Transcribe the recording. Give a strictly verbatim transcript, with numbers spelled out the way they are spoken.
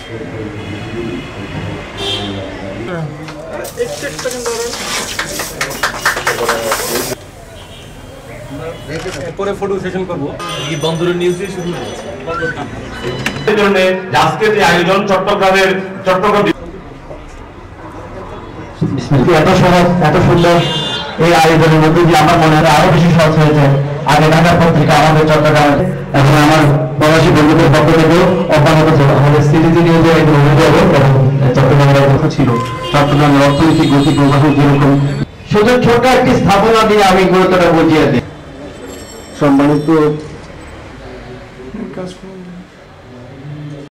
এরপরে photo session করবো। কি বন্দরের নিউজে শুরু হয়েছে এই জন্য আজকের যে আয়োজন চট্টগ্রামের চট্টগ্রাম এত সহজ এত সুন্দর এই আয়োজনের মধ্যে দিয়ে আমার মনে হয় আরো বেশি সহজ হয়েছে। আগে ঢাকার পত্রিকা আমাদের চট্টগ্রামে, এখন আমার প্রবাসী বন্ধুদের পক্ষ থেকেও অব্যাহত ছিল আমাদের সিটিজি নিউজে একজন অভিভাবক এবং চট্টগ্রামের কথা ছিল চট্টগ্রামের অর্থনৈতিক গতি প্রবাহ যেরকম শুধু ছোট একটি স্থাপনা দিয়ে আমি গুরুত্বটা বুঝিয়ে দিই। সম্মানিত